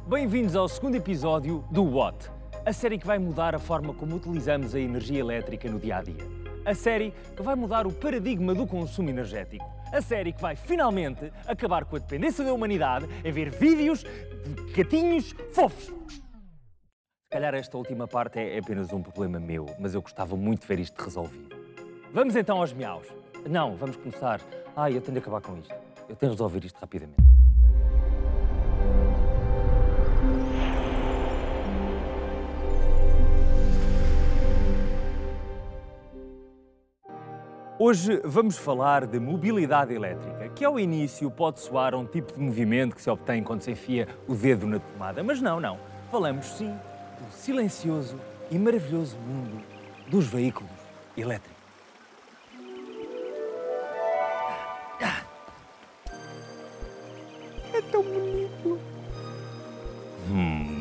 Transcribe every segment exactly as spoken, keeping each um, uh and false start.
Bem-vindos ao segundo episódio do What, a série que vai mudar a forma como utilizamos a energia elétrica no dia-a-dia. A série que vai mudar o paradigma do consumo energético. A série que vai, finalmente, acabar com a dependência da humanidade em ver vídeos de gatinhos fofos. Se calhar esta última parte é apenas um problema meu, mas eu gostava muito de ver isto resolvido. Vamos então aos miaus. Não, vamos começar. Ai, eu tenho de acabar com isto. Eu tenho de resolver isto rapidamente. Hoje vamos falar de mobilidade elétrica, que ao início pode soar a um tipo de movimento que se obtém quando se enfia o dedo na tomada. Mas não, não. Falamos sim do silencioso e maravilhoso mundo dos veículos elétricos. É tão bonito. Hum.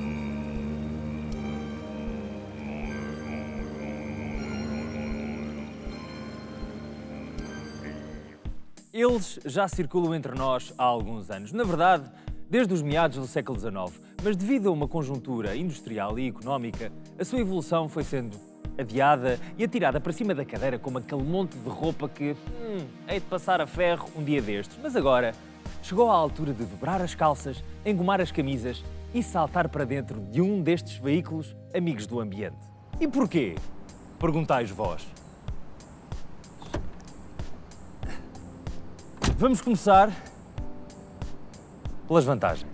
Eles já circulam entre nós há alguns anos. Na verdade, desde os meados do século dezenove. Mas devido a uma conjuntura industrial e económica, a sua evolução foi sendo adiada e atirada para cima da cadeira como aquele monte de roupa que, hum, hei de passar a ferro um dia destes. Mas agora chegou à altura de dobrar as calças, engomar as camisas e saltar para dentro de um destes veículos amigos do ambiente. E porquê? Perguntais vós. Vamos começar pelas vantagens.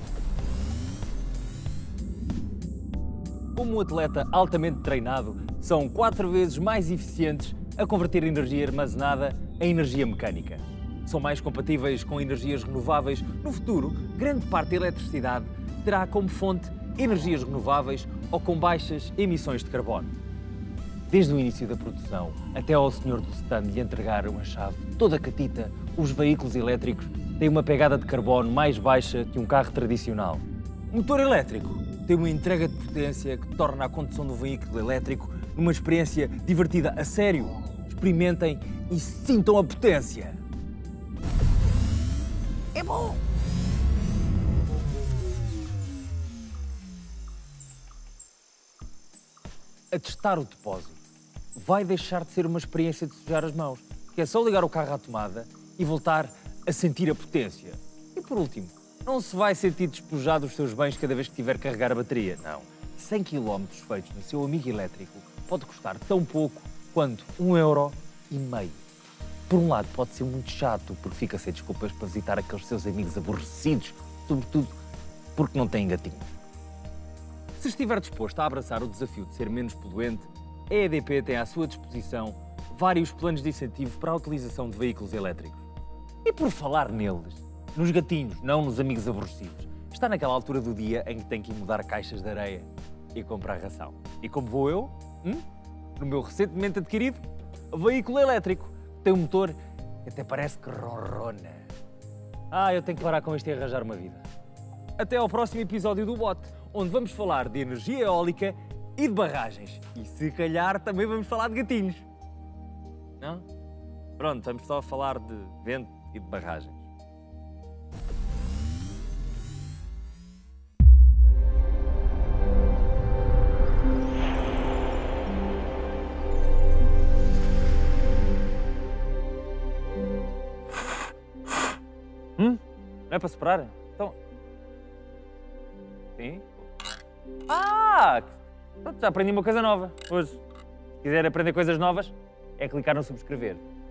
Como um atleta altamente treinado, são quatro vezes mais eficientes a converter energia armazenada em energia mecânica. São mais compatíveis com energias renováveis. No futuro, grande parte da eletricidade terá como fonte energias renováveis ou com baixas emissões de carbono. Desde o início da produção até ao senhor do stand lhe entregar uma chave toda catita, os veículos elétricos têm uma pegada de carbono mais baixa que um carro tradicional. O motor elétrico tem uma entrega de potência que torna a condução do veículo elétrico uma experiência divertida a sério. Experimentem e sintam a potência. É bom! A testar o depósito vai deixar de ser uma experiência de sujar as mãos, que é só ligar o carro à tomada e voltar a sentir a potência. E por último, não se vai sentir despojado dos seus bens cada vez que tiver que carregar a bateria. Não. cem quilómetros feitos no seu amigo elétrico pode custar tão pouco quanto um euro e meio. Por um lado, pode ser muito chato, porque fica sem desculpas para visitar aqueles seus amigos aborrecidos, sobretudo porque não têm gatinho. Se estiver disposto a abraçar o desafio de ser menos poluente, a E D P tem à sua disposição vários planos de incentivo para a utilização de veículos elétricos. E por falar neles, nos gatinhos, não nos amigos aborrecidos, está naquela altura do dia em que tem que ir mudar caixas de areia e comprar ração. E como vou eu? Hum? No meu recentemente adquirido veículo elétrico. Tem um motor que até parece que ronrona. Ah, eu tenho que parar com isto e arranjar uma vida. Até ao próximo episódio do What, onde vamos falar de energia eólica e de barragens. E se calhar também vamos falar de gatinhos. Não? Pronto, vamos só falar de vento e de barragens. Hum? Não é para separar? Então... Sim? Ah! Pronto, já aprendi uma coisa nova hoje. Se quiser aprender coisas novas, é clicar no subscrever.